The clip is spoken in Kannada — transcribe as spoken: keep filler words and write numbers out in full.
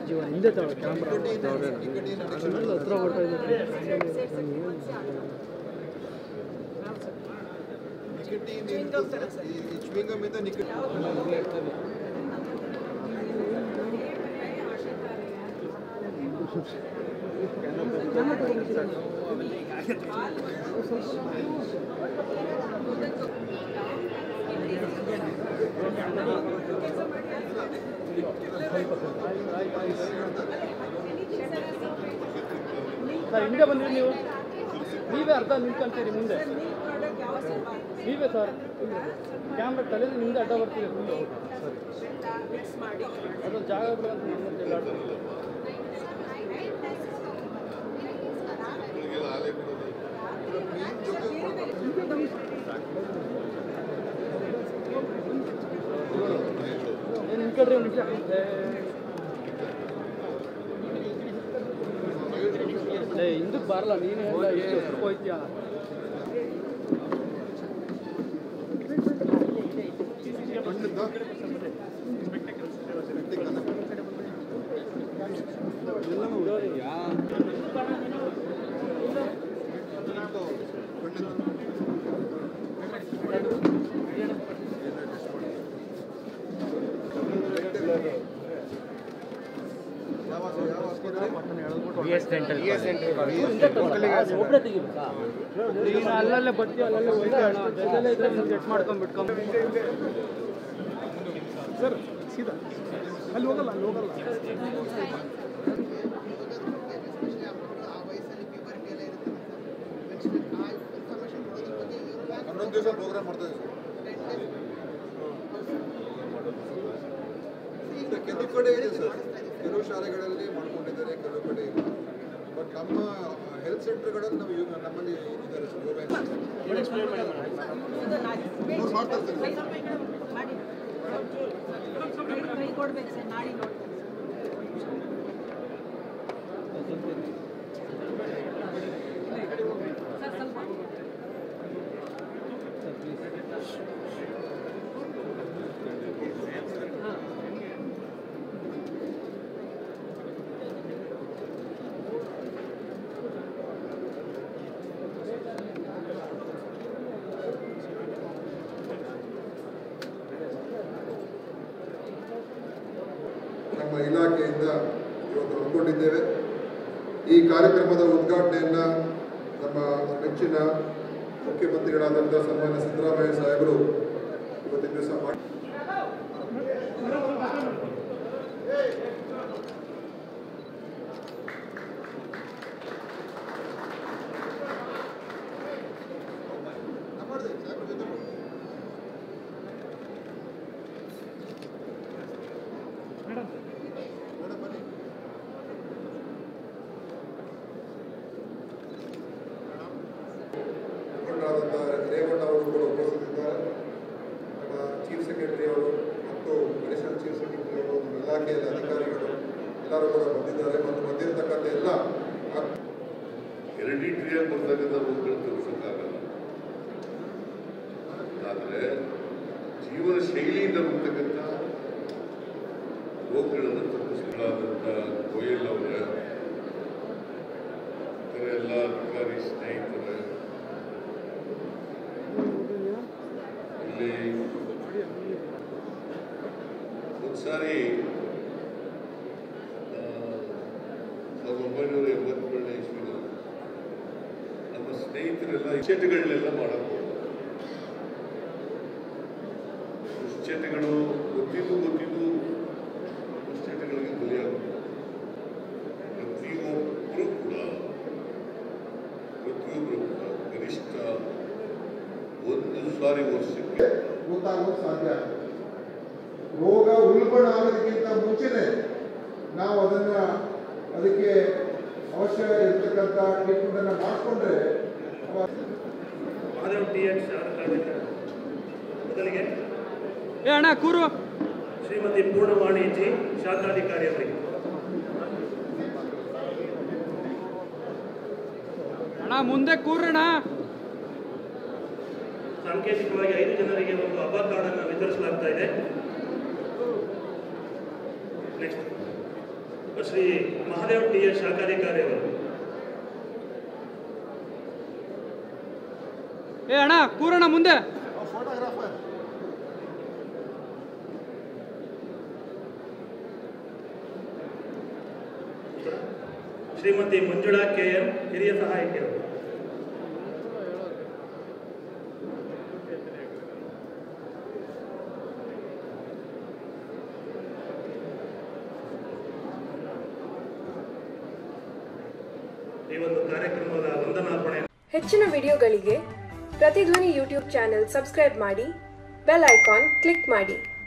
ಜೀವ ಹಿಂದೆ ತಗೊಳ್ಳಿ ಕ್ಯಾಮ್ರಾ ಹತ್ರ ಬರ್ತಾ ಇದ್ದಾರೆ. ಸರ್ ಹಿಂದೆ ಬಂದ್ರಿ ನೀವು ನೀವೇ ಅರ್ಧ ನಿಂತ್ಕೊಂತೀರಿ ಮುಂದೆ ನೀವೇ ಸರ್ ಕ್ಯಾಮ್ರಾ ತಲೆ ನಿಮ್ದೆ ಅಡ್ಡ ಬರ್ತೀವಿ ಫುಲ್ಲು ಅದೊಂದು ಜಾಗ ಏನು ನಿಂತ್ಕೊಳ್ರಿ ಒಂದು ನಿಮಿಷ ಹಿಂದಕ್ಕೆ ಬರಲ್ಲ ನೀನು ಎಷ್ಟು ಹೋಯ್ತೀಯ ಅಲ್ಲಲ್ಲೇ ಬರ್ತೀವಿ ಅಲ್ಲಲ್ಲೇ ಹೋಯ್ತು ಇದ್ರೆ ಸೆಟ್ ಮಾಡ್ಕೊಂಡು ಬಿಟ್ಕೊಂಡು ಸರ್ ಸೀದಾ ಅಲ್ಲಿ ಹೋಗಲ್ಲ ಅಲ್ಲಿ ಹೋಗಲ್ಲ ಹನ್ನೊಂದು ದಿವಸ ಪ್ರೋಗ್ರಾಮ್ ಮಾಡ್ತಾ ಇದ್ದೀವಿ ಸರ್. ಕೆಲವು ಕಡೆ ಇದೆ ಸರ್, ಕೆಲವು ಶಾಲೆಗಳಲ್ಲಿ ಮಾಡ್ಕೊಂಡಿದ್ದಾರೆ, ಕೆಲವು ಕಡೆ ಇಲ್ಲ. ಬಟ್ ನಮ್ಮ ಹೆಲ್ತ್ ಸೆಂಟರ್ಗಳಲ್ಲಿ ನಾವು ನಮ್ಮಲ್ಲಿ ಇದ್ದಾರೆ ಸರ್. ಮಾಡ್ತಾರೆ ಸರ್. ನಮ್ಮ ಇಲಾಖೆಯಿಂದ ಇವತ್ತು ಹಮ್ಮಿಕೊಂಡಿದ್ದೇವೆ. ಈ ಕಾರ್ಯಕ್ರಮದ ಉದ್ಘಾಟನೆಯನ್ನು ನಮ್ಮ ನೆಚ್ಚಿನ ಮುಖ್ಯಮಂತ್ರಿಗಳಾದಂಥ ಸನ್ಮಾನ್ಯ ಸಿದ್ದರಾಮಯ್ಯ ಸಾಹೇಬರು ಇವತ್ತಿನ ದಿವಸ ಮಾಡಿ ರೇವಣ್ಣ ಅವರು ಕೂಡ ಉಪಸ್ಥಿತಿದ್ದಾರೆ. ನಮ್ಮ ಚೀಫ್ ಸೆಕ್ರೆಟರಿ ಅವರು ಮತ್ತು ಅಡಿಷನಲ್ ಚೀಫ್ ಸೆಕ್ರೆಟರಿ ಅವರು, ನಮ್ಮ ಇಲಾಖೆಯಲ್ಲಿ ಅಧಿಕಾರಿಗಳು ಎಲ್ಲರೂ ಕೂಡ ಬಂದಿದ್ದಾರೆ. ಮತ್ತು ಬಂದಿರತಕ್ಕಂಥ ಎಲ್ಲ ಹೆರಿಡಿಟ್ರಿಯಾಗಿ ಬರ್ತಕ್ಕಂಥ ರೋಗಗಳು ತೋರಿಸೋಕ್ಕಾಗಲ್ಲ, ಆದರೆ ಜೀವನ ಶೈಲಿಯಿಂದ ಬರ್ತಕ್ಕಂಥ ರೋಗಗಳನ್ನು ತಪ್ಪಿಸಲಾದಂಥ ಗೋಯಲ್ ಅವರ ಎಲ್ಲ ಅಧಿಕಾರಿ ಸ್ನೇಹಿತರು ಇಲ್ಲಿ ಒಂದ್ಸಾರಿ ಸಾವಿರದ ಒಂಬೈನೂರ ಎಂಬತ್ತೇಳನೇ ಇಸ್ವಿನ ನಮ್ಮ ಸ್ನೇಹಿತರೆಲ್ಲ ಚಟಗಳನ್ನೆಲ್ಲ ಮಾಡಬಹುದು. ದುಶ್ಚಟಗಳು ಗೊತ್ತಿದ್ದು ಗೊತ್ತಿದ್ದು ದುಶ್ಚಟಗಳಿಗೆ ಬಲಿಯಾಗುತ್ತೆ. ಪ್ರತಿಯೊಬ್ಬರು ಕೂಡ ಪ್ರತಿಯೊಬ್ಬರು ಕೂಡ ಕನಿಷ್ಠ ಒಂದು ಸಾರಿ ವರ್ಷಕ್ಕೆ ಗೊತ್ತಾಗೋದು ಸಾಧ್ಯ. ರೋಗ ಉಲ್ಬಣ ಆಗೋದಕ್ಕಿಂತ ಮುಂಚೆನೆ ನಾವು ಅದನ್ನ ಅದಕ್ಕೆ ಅವಶ್ಯ ಇರ್ತಕ್ಕಂಥ ಟ್ರೀಟ್ಮೆಂಟ್ ಅನ್ನು ಮಾಡಿಕೊಂಡ್ರೆ ಮೊದಲಿಗೆ ಏ ಅಣ್ಣ ಕೂರು ಶ್ರೀಮತಿ ಪೂರ್ಣವಾಣಿ ಜಿ ಶಾಖಾಧಿಕಾರಿ ಅವರಿಗೆ. ಅಣ್ಣ ಮುಂದೆ ಕೂರಣ್ಣ. ಸಾಂಕೇತಿಕವಾಗಿ ಐದು ಜನರಿಗೆ ಒಂದು ಹಬ್ಬ ಕಾರ್ಡನ್ನು ವಿತರಿಸಲಾಗ್ತಾ ಇದೆ. Next Shri Mahadev T S ಶಾಖಾಧಿಕಾರಿ ಅವರು. ಏ ಅಣ್ಣ ಕೂರಣ್ಣ ಮುಂದೆ. Photographer Shrimati Manjula K M, ಹಿರಿಯ ಸಹಾಯಕಿಯರು. ಈ ಒಂದು ಕಾರ್ಯಕ್ರಮದ ವಂದನಾರ್ಪಣೆ. ಹೆಚ್ಚಿನ ವಿಡಿಯೋಗಳಿಗೆ ಪ್ರತಿಧ್ವನಿ ಯೂಟ್ಯೂಬ್ ಚಾನೆಲ್ ಸಬ್ಸ್ಕ್ರೈಬ್ ಮಾಡಿ, ಬೆಲ್ ಐಕಾನ್ ಕ್ಲಿಕ್ ಮಾಡಿ.